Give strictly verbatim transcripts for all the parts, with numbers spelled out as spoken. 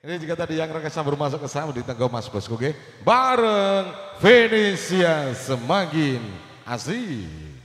Ini juga tadi yang rekan sambur masuk ke sama di tenggo Mas Bosku, oke? Bareng Venesia semakin asik.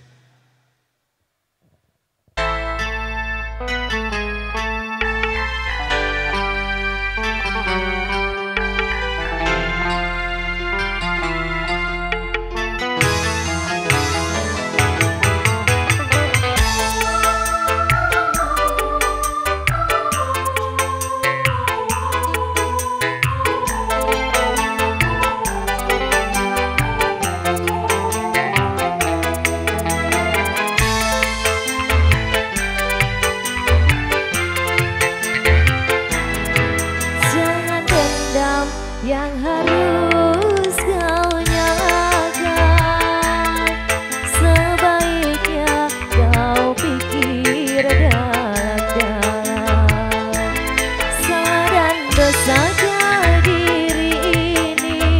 Yang harus kau nyalakan, sebaiknya kau pikir dalam-dalam. Salah dan dosanya diri ini,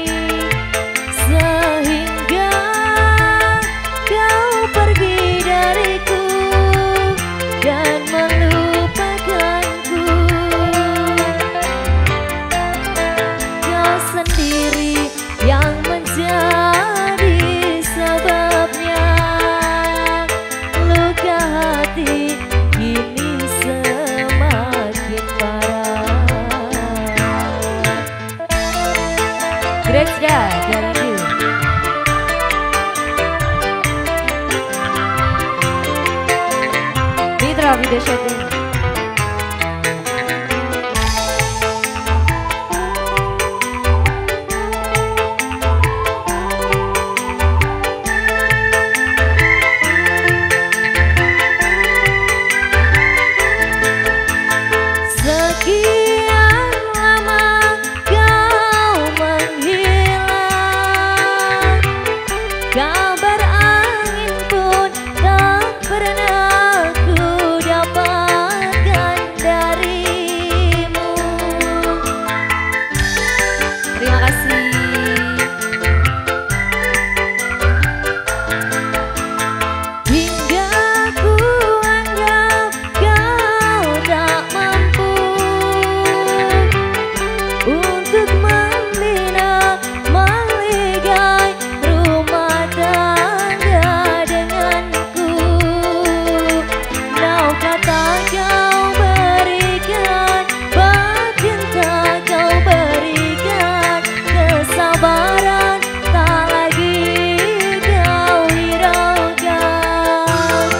sehingga kau pergi dariku dan melupakanku. Sendiri yang menjadi sebabnya luka hati kini semakin parah. Great job, thank you. Mitra Video Shooting. Sekian lama kau menghilang, kabar angin pun tak pernah ku dapatkan darimu. Terima kasih. Hingga ku anggap kau tak mampu untuk membina maligai rumah tangga denganku. Naukah tak kau berikan batin, tak kau berikan kesabaran, tak lagi kau hiraukan.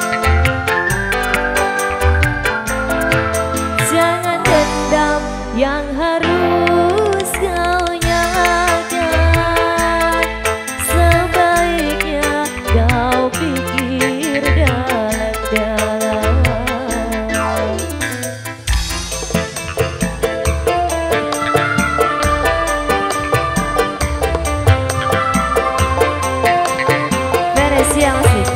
Jangan dendam yang harus kau nyalakan, sebaiknya kau pikir dalam-dalam. Venesia masih.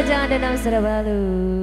jangan dendam sudah balu.